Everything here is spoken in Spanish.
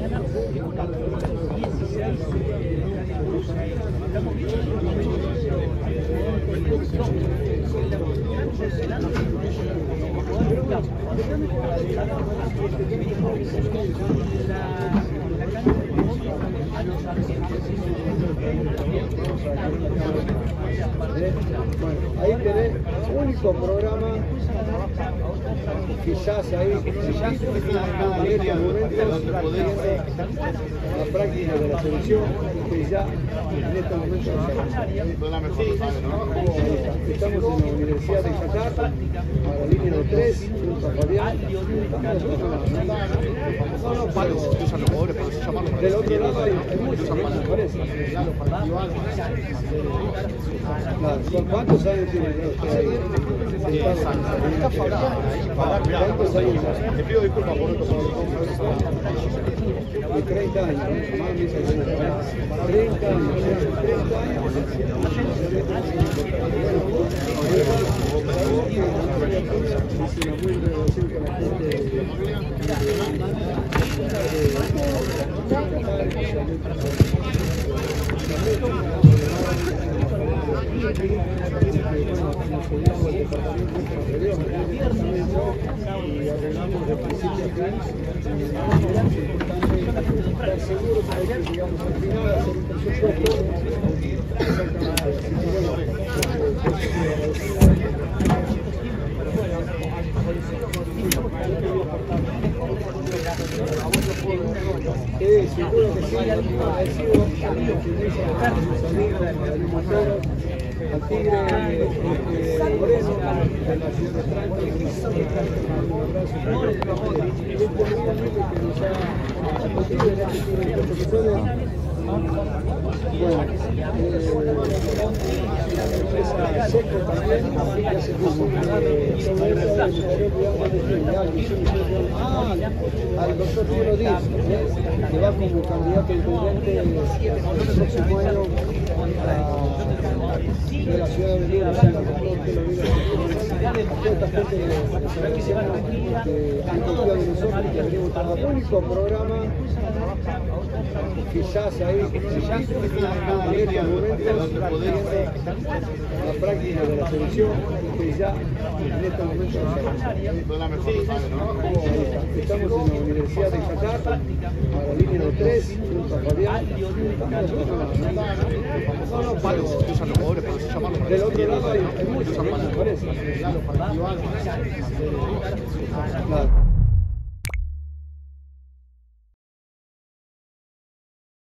Bueno, ahí tenés único programa, quizás ahí, en estos momentos, la práctica de la selección, que ya en estos momentos estamos en la Universidad de Qatar, a la línea de 3, junto a Fabián. Del otro lado hay muchos, me parece. Claro. ¿Cuántos años tiene usted ahí? ¿Cuántos años? Te pido disculpas por esto. De 30 años. 30 años. Y arreglamos de principio a fin. Estar seguro que llegamos al final, hacer un presupuesto. Seguro que sí, agradecido a mis amigos, al Tigre Moreno, de la ciudad de Franca, un abrazo y este amigo que nos ha acogido en este tiempo que puede. Bueno, la empresa Seco también, que hace al doctor Pino Díaz, que va como candidato a intendente el próximo año de la ciudad de Lima, toda esta gente que han confiado en nosotros, que venimos trabajando. El único programa, quizás ahí, en estos momentos, la práctica de la selección, que ya en estos momentos estamos en la Universidad de Qatar, a la línea de 3, junto a Fabián. Del otro lado hay muchos, me parece. Claro.